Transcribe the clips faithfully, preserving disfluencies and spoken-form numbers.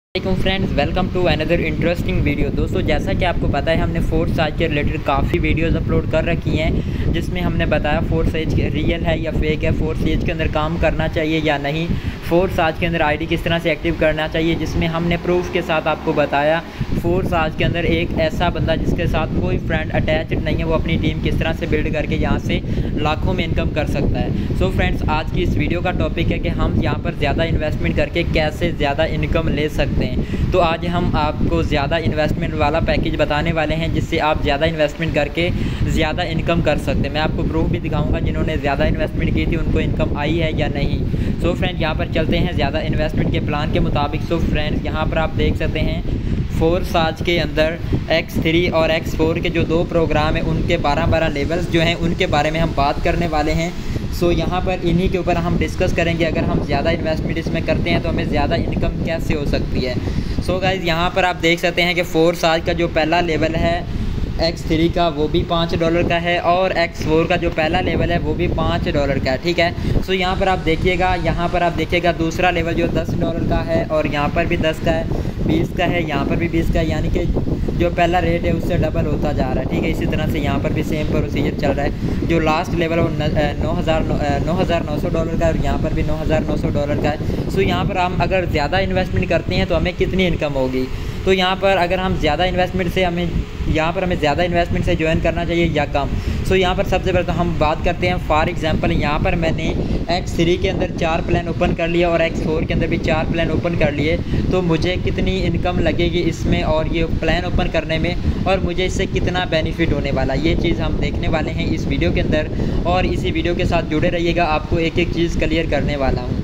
वालेकुम friends, welcome to another interesting video. दोस्तों, जैसा कि आपको पता है हमने फोर्थ साइज के रिलेटेड काफ़ी वीडियोस अपलोड कर रखी हैं, जिसमें हमने बताया फोर्थ साइज रियल है या फेक है, फोर्थ साइज के अंदर काम करना चाहिए या नहीं, फोर्थ साइज के अंदर आईडी किस तरह से एक्टिव करना चाहिए, जिसमें हमने प्रूफ के साथ आपको बताया फोर्थ साइज के अंदर एक ऐसा बंदा जिसके साथ कोई फ्रेंड अटैच्ड नहीं है, वो अपनी टीम किस तरह से बिल्ड करके यहाँ से लाखों में इनकम कर सकता है। सो so फ्रेंड्स, आज की इस वीडियो का टॉपिक है कि हम यहाँ पर ज़्यादा इन्वेस्टमेंट करके कैसे ज़्यादा इनकम ले सकते हैं। तो आज हम आपको ज़्यादा इन्वेस्टमेंट वाला पैकेज बताने वाले हैं, जिससे आप ज़्यादा इन्वेस्टमेंट करके ज़्यादा इनकम कर सकते हैं। मैं आपको प्रूफ भी दिखाऊंगा जिन्होंने ज़्यादा इन्वेस्टमेंट की थी उनको इनकम आई है या नहीं। सो so फ्रेंड्स, यहाँ पर चलते हैं ज़्यादा इन्वेस्टमेंट के प्लान के मुताबिक। सो so फ्रेंड्स, यहाँ पर आप देख सकते हैं फोर साज के अंदर एक्स थ्री और एक्स फोर के जो दो प्रोग्राम हैं उनके बारह बारह लेवल्स जो हैं उनके बारे में हम बात करने वाले हैं। सो so, यहाँ पर इन्हीं के ऊपर हम डिस्कस करेंगे, अगर हम ज़्यादा इन्वेस्टमेंट इसमें करते हैं तो हमें ज़्यादा इनकम कैसे हो सकती है। सो so गाइज़, यहाँ पर आप देख सकते हैं कि फोर साज का जो पहला लेवल है एक्स थ्री का वो भी पाँच डॉलर का है, और एक्स फोर का जो पहला लेवल है वो भी पाँच डॉलर का है। ठीक है, सो so, यहाँ पर आप देखिएगा यहाँ पर आप देखिएगा दूसरा लेवल जो दस डॉलर का है, और यहाँ पर भी दस का है, बीस का है, यहाँ पर भी बीस का है, यानी कि जो पहला रेट है उससे डबल होता जा रहा है। ठीक है, इसी तरह से यहाँ पर भी सेम प्रोसीजर चल रहा है। जो लास्ट लेवल है वो नौ हज़ार नौ हज़ार नौ सौ डॉलर का है, और यहाँ पर भी नौ हज़ार नौ सौ डॉलर का है। सो यहाँ पर हम अगर ज़्यादा इन्वेस्टमेंट करते हैं तो हमें कितनी इनकम होगी। तो यहाँ पर अगर हम ज़्यादा इन्वेस्टमेंट से हमें यहाँ पर हमें ज़्यादा इन्वेस्टमेंट से ज्वाइन करना चाहिए या कम। सो यहाँ पर सबसे पहले तो हम बात करते हैं। फॉर एग्जांपल, यहाँ पर मैंने एक्स थ्री के अंदर चार प्लान ओपन कर लिया और एक्स फोर के अंदर भी चार प्लान ओपन कर लिए, तो मुझे कितनी इनकम लगेगी इसमें और ये प्लान ओपन करने में, और मुझे इससे कितना बेनिफिट होने वाला, ये चीज़ हम देखने वाले हैं इस वीडियो के अंदर। और इसी वीडियो के साथ जुड़े रहिएगा, आपको एक एक चीज़ क्लियर करने वाला हूँ।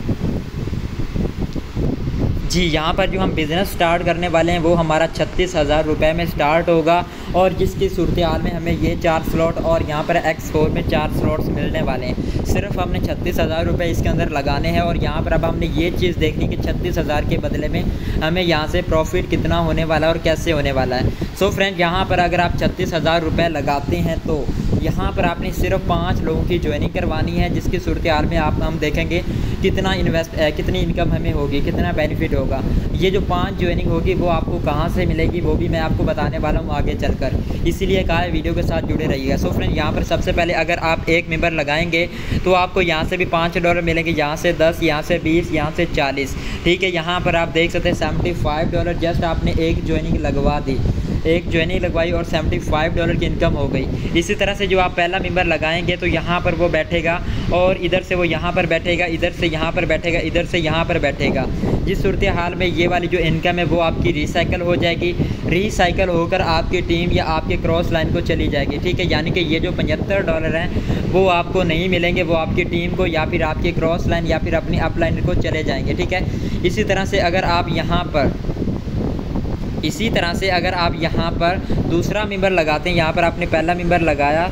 जी, यहाँ पर जो हम बिज़नेस स्टार्ट करने वाले हैं वो हमारा छत्तीस हज़ार रुपये में स्टार्ट होगा, और जिसकी सूरत हाल में हमें ये चार स्लॉट और यहाँ पर एक्स फोर में चार स्लॉट्स मिलने वाले हैं। सिर्फ हमने छत्तीस हज़ार रुपये इसके अंदर लगाने हैं, और यहाँ पर अब हमने ये चीज़ देखनी कि छत्तीस हज़ार के बदले में हमें यहाँ से प्रॉफिट कितना होने वाला है और कैसे होने वाला है। सो फ्रेंड, यहाँ पर अगर आप छत्तीस हज़ार रुपये लगाते हैं तो यहाँ पर आपने सिर्फ पाँच लोगों की ज्वाइनिंग करवानी है, जिसकी सूरत हाल में आप हम देखेंगे कितना इन्वेस्ट कितनी इनकम हमें होगी, कितना बेनिफिट होगा। ये जो पांच ज्वाइनिंग होगी वो आपको कहाँ से मिलेगी वो भी मैं आपको बताने वाला हूँ आगे चलकर, इसीलिए कहा है वीडियो के साथ जुड़े रहिएगा। सो फ्रेंड, यहाँ पर सबसे पहले अगर आप एक मेंबर लगाएंगे तो आपको यहाँ से भी पाँच डॉलर मिलेंगे, यहाँ से दस, यहाँ से बीस, यहाँ से चालीस। ठीक है, यहाँ पर आप देख सकते हैं सेवेंटी फाइव डॉलर जस्ट आपने एक ज्वाइनिंग लगवा दी, एक ज्वाइनिंग लगवाई और पचहत्तर डॉलर की इनकम हो गई। इसी तरह से जो आप पहला मेंबर लगाएंगे तो यहाँ पर वो बैठेगा, और इधर से वो यहाँ पर बैठेगा, इधर से यहाँ पर बैठेगा, इधर से यहाँ पर बैठेगा। जिस सूरत हाल में ये वाली जो इनकम है वो आपकी रिसाइकल हो जाएगी, रिसाइकल होकर आपकी टीम या आपके क्रॉस लाइन को चली जाएगी। ठीक है, यानी कि ये जो पचहत्तर डॉलर हैं वो आपको नहीं मिलेंगे, वो आपकी टीम को या फिर आपके क्रॉस लाइन या फिर अपनी अप लाइन को चले जाएंगे। ठीक है, इसी तरह से अगर आप यहाँ पर इसी तरह से अगर आप यहाँ पर दूसरा मेंबर लगाते हैं, यहाँ पर आपने पहला मेंबर लगाया,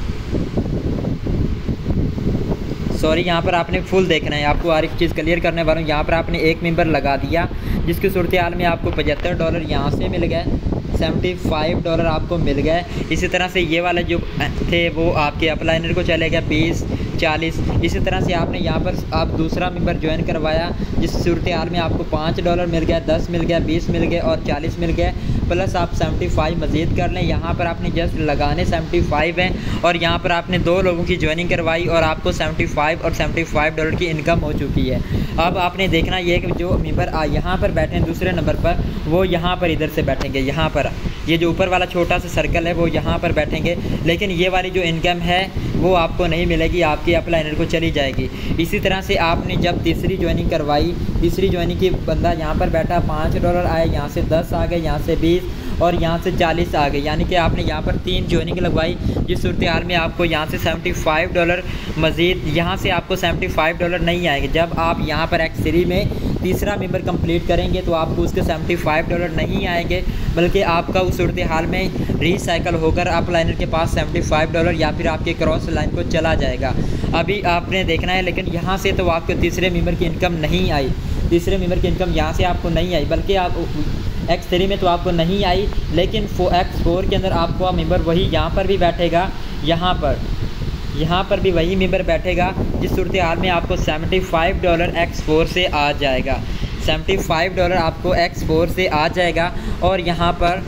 सॉरी यहाँ पर आपने फुल देखना है, आपको हर एक चीज़ क्लियर करने वाला हूँ। यहाँ पर आपने एक मेंबर लगा दिया, जिसकी सूरत हाल में आपको पचहत्तर डॉलर यहाँ से मिल गए, पचहत्तर डॉलर आपको मिल गए। इसी तरह से ये वाले जो थे वो आपके अपलाइनर को चले गए बीस, चालीस। इसी तरह से आपने यहाँ पर आप दूसरा मेंबर ज्वाइन करवाया, जिस सूरत हाल में आपको पाँच डॉलर मिल गया, दस मिल गया, बीस मिल गए और चालीस मिल गए, प्लस आप पचहत्तर मज़ीद कर लें। यहाँ पर आपने जस्ट लगाने पचहत्तर हैं, और यहाँ पर आपने दो लोगों की ज्वाइनिंग करवाई और आपको पचहत्तर और पचहत्तर डॉलर की इनकम हो चुकी है। अब आपने देखना ये कि जो मेंबर यहाँ पर बैठे हैं दूसरे नंबर पर, वो यहाँ पर इधर से बैठेंगे, यहाँ पर ये जो ऊपर वाला छोटा सा सर्कल है वो यहाँ पर बैठेंगे, लेकिन ये वाली जो इनकम है वो आपको नहीं मिलेगी, आपकी अपलाइनर को चली जाएगी। इसी तरह से आपने जब तीसरी ज्वाइनिंग करवाई, तीसरी ज्वाइनिंग की बंदा यहाँ पर बैठा, पाँच डॉलर आए, यहाँ से दस आ गए, यहाँ से बीस और यहाँ से चालीस आ गए, यानी कि आपने यहाँ पर तीन ज्वाइनिंग लगवाई, जिस सूरत हाल में आपको यहाँ से पचहत्तर डॉलर मज़ीद, यहाँ से आपको पचहत्तर डॉलर नहीं आएंगे। जब आप यहाँ पर एक्स थ्री में तीसरा मेंबर कंप्लीट करेंगे तो आपको उसके पचहत्तर डॉलर नहीं आएंगे, बल्कि आपका उस सूरत हाल में रिसाइकल होकर अप लाइनर के पास पचहत्तर डॉलर या फिर आपके क्रॉस लाइन को चला जाएगा। अभी आपने देखना है, लेकिन यहाँ से तो आपको तीसरे मेंबर की इनकम नहीं आई, तीसरे मेंबर की इनकम यहाँ से आपको नहीं आई, बल्कि आप एक्स थ्री में तो आपको नहीं आई, लेकिन फो एक्स फोर के अंदर आपको मेंबर वही यहाँ पर भी बैठेगा, यहाँ पर यहाँ पर भी वही मेंबर बैठेगा, जिस सूरत हाल में आपको पचहत्तर डॉलर एक्स फोर से आ जाएगा। सेवेंटी फाइव डॉलर आपको एक्स फोर से आ जाएगा। और यहाँ पर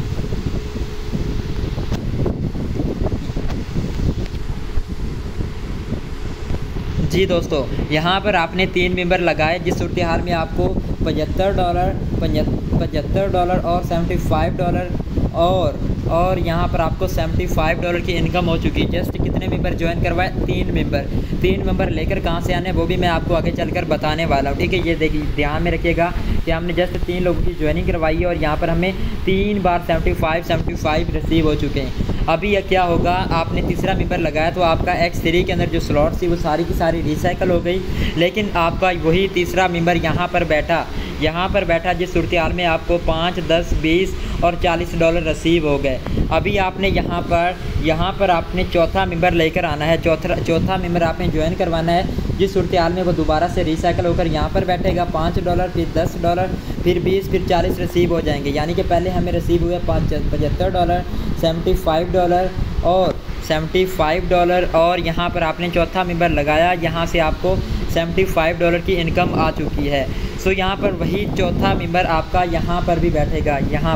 जी दोस्तों, यहाँ पर आपने तीन मेंबर लगाए जिस सूरत हाल में आपको पचहत्तर डॉलर पचहत्तर डॉलर और सेवेंटी फाइव डॉलर और और यहाँ पर आपको सेवेंटी फाइव डॉलर की इनकम हो चुकी है। जस्ट कितने मेंबर ज्वाइन करवाए? तीन मेंबर। तीन मेंबर लेकर कहाँ से आने वो भी मैं आपको आगे चलकर बताने वाला हूँ, ठीक है। ये देखिए, ध्यान में रखिएगा कि हमने जस्ट तीन लोगों की ज्वाइनिंग करवाई है और यहाँ पर हमें तीन बार seventy five seventy five receive हो चुके हैं। अभी यह क्या होगा, आपने तीसरा मेंबर लगाया तो आपका एक्स थ्री के अंदर जो स्लॉट थी वो सारी की सारी रिसाइकल हो गई, लेकिन आपका वही तीसरा मेंबर यहाँ पर बैठा यहाँ पर बैठा जिस सूरत हाल में आपको पाँच दस बीस और चालीस डॉलर रिसीव हो गए। अभी आपने यहाँ पर यहाँ पर आपने चौथा मेंबर लेकर आना है। चौथा चौथा मेंबर आपने ज्वाइन करवाना है जिस सूरत हाल में वो दोबारा से रिसाइकल होकर यहाँ पर बैठेगा। पाँच डॉलर फिर दस डॉलर फिर बीस फिर चालीस रिसीव हो जाएंगे। यानी कि पहले हमें रिसीव हुए पाँच पचहत्तर डॉलर सेवेंटी फाइव डॉलर और सेवेंटी फाइव डॉलर और यहाँ पर आपने चौथा मेंबर लगाया, यहाँ से आपको सेवेंटी फाइव डॉलर की इनकम आ चुकी है। सो यहाँ पर वही चौथा मेंबर आपका यहाँ पर भी बैठेगा, यहाँ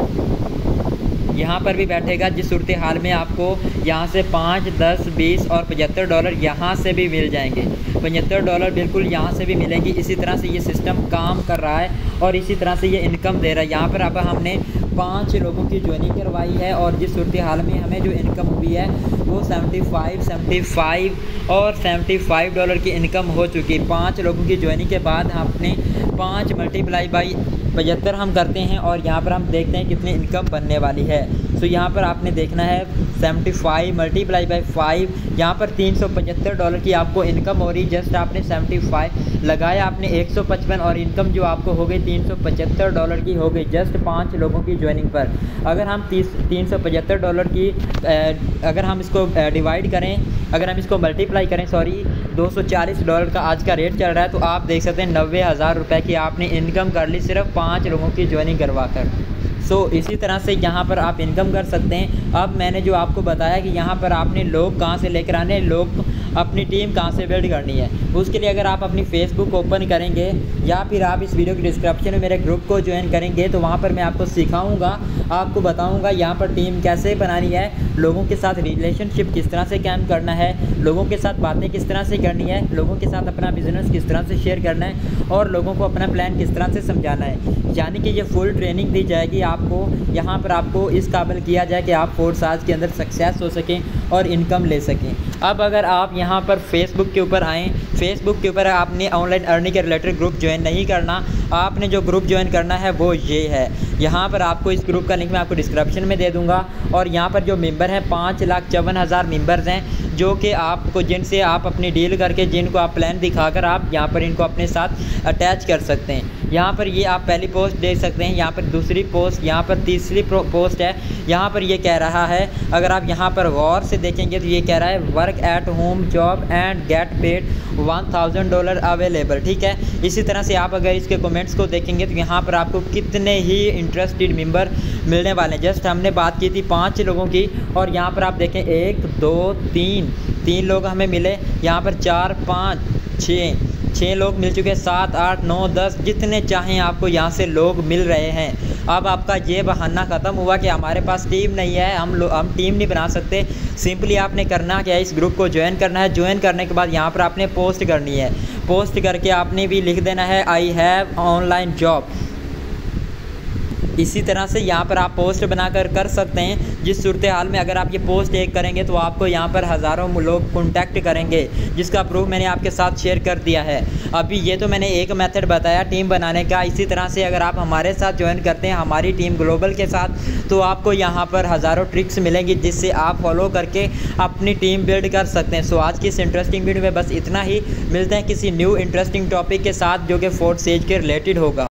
पर यहाँ पर भी बैठेगा जिस सूरत हाल में आपको यहाँ से पाँच दस बीस और पचहत्तर डॉलर यहाँ से भी मिल जाएंगे। पचहत्तर डॉलर बिल्कुल यहाँ से भी मिलेगी। इसी तरह से ये सिस्टम काम कर रहा है और इसी तरह से ये इनकम दे रहा है। यहाँ पर अब हमने पाँच लोगों की ज्वाइनिंग करवाई है और जिस सूरत हाल में हमें जो इनकम हुई है वो सेवेंटी फाइव सेवेंटी फाइव और सेवेंटी फाइव डॉलर की इनकम हो चुकी है। पाँच लोगों की ज्वाइनिंग के बाद हमने पाँच मल्टीप्लाई बाई पचहत्तर हम करते हैं और यहाँ पर हम देखते हैं कितनी इनकम बनने वाली है। तो यहाँ पर आपने देखना है seventy five multiply by five, यहाँ पर तीन सौ पचहत्तर डॉलर की आपको इनकम हो रही। जस्ट आपने सेवेंटी फाइव लगाया, आपने एक सौ पचपन और इनकम जो आपको हो गई तीन सौ पचहत्तर डॉलर की हो गई जस्ट पाँच लोगों की ज्वाइनिंग पर। अगर हम तीस तीन सौ पचहत्तर डॉलर की अगर हम इसको डिवाइड करें, अगर हम इसको मल्टीप्लाई करें सॉरी दो सौ चालीस डॉलर का आज का रेट चल रहा है, तो आप देख सकते हैं नब्बे हज़ार रुपये की आपने इनकम कर ली सिर्फ पाँच लोगों की ज्वाइनिंग करवा कर। सो so, इसी तरह से यहाँ पर आप इनकम कर सकते हैं। अब मैंने जो आपको बताया कि यहाँ पर आपने लोग कहाँ से लेकर आने, लोग अपनी टीम कहाँ से बिल्ड करनी है, उसके लिए अगर आप अपनी फेसबुक ओपन करेंगे या फिर आप इस वीडियो के डिस्क्रिप्शन में मेरे ग्रुप को ज्वाइन करेंगे तो वहाँ पर मैं आपको सिखाऊंगा, आपको बताऊंगा यहाँ पर टीम कैसे बनानी है, लोगों के साथ रिलेशनशिप किस तरह से कायम करना है, लोगों के साथ बातें किस तरह से करनी है, लोगों के साथ अपना बिजनेस किस तरह से शेयर करना है और लोगों को अपना प्लान किस तरह से समझाना है। यानी कि ये फुल ट्रेनिंग दी जाएगी आपको। यहाँ पर आपको इस काबिल किया जाए कि आप फोर्स आज के अंदर सक्सेस हो सकें और इनकम ले सकें। अब अगर आप यहाँ पर फेसबुक के ऊपर आएँ, फेसबुक के ऊपर आपने ऑनलाइन अर्निंग के रिलेटेड ग्रुप ज्वाइन नहीं करना, आपने जो ग्रुप ज्वाइन करना है वो ये है। यहाँ पर आपको इस ग्रुप का लिंक मैं आपको डिस्क्रिप्शन में दे दूँगा और यहाँ पर जो मेंबर हैं पाँच लाख चौवन हज़ार मेम्बर्स हैं जो कि आपको जिनसे आप अपनी डील करके जिनको आप प्लान दिखाकर आप यहाँ पर इनको अपने साथ अटैच कर सकते हैं। यहाँ पर ये आप पहली पोस्ट देख सकते हैं, यहाँ पर दूसरी पोस्ट, यहाँ पर तीसरी पोस्ट है। यहाँ पर ये कह रहा है, अगर आप यहाँ पर गौर से देखेंगे तो ये कह रहा है work at home job and get paid one thousand dollar available, ठीक है। इसी तरह से आप अगर इसके कमेंट्स को देखेंगे तो यहाँ पर आपको कितने ही इंटरेस्टेड मेंबर मिलने वाले हैं। जस्ट हमने बात की थी पाँच लोगों की और यहाँ पर आप देखें एक दो तीन तीन लोग हमें मिले, यहाँ पर चार पाँच छः छः लोग मिल चुके हैं, सात आठ नौ दस जितने चाहें आपको यहाँ से लोग मिल रहे हैं। अब आपका ये बहाना ख़त्म हुआ कि हमारे पास टीम नहीं है, हम लो हम टीम नहीं बना सकते। सिंपली आपने करना क्या है, इस ग्रुप को ज्वाइन करना है। ज्वाइन करने के बाद यहाँ पर आपने पोस्ट करनी है, पोस्ट करके आपने भी लिख देना है आई हैव ऑनलाइन जॉब। इसी तरह से यहाँ पर आप पोस्ट बनाकर कर सकते हैं। जिस सूरत हाल में अगर आप ये पोस्ट एक करेंगे तो आपको यहाँ पर हज़ारों लोग कॉन्टैक्ट करेंगे, जिसका प्रूफ मैंने आपके साथ शेयर कर दिया है। अभी ये तो मैंने एक मेथड बताया टीम बनाने का। इसी तरह से अगर आप हमारे साथ ज्वाइन करते हैं हमारी टीम ग्लोबल के साथ, तो आपको यहाँ पर हज़ारों ट्रिक्स मिलेंगी जिससे आप फॉलो करके अपनी टीम बिल्ड कर सकते हैं। सो आज की इस इंटरेस्टिंग वीडियो में बस इतना ही। मिलते हैं किसी न्यू इंटरेस्टिंग टॉपिक के साथ जो कि फोर्थ स्टेज के रिलेटेड होगा।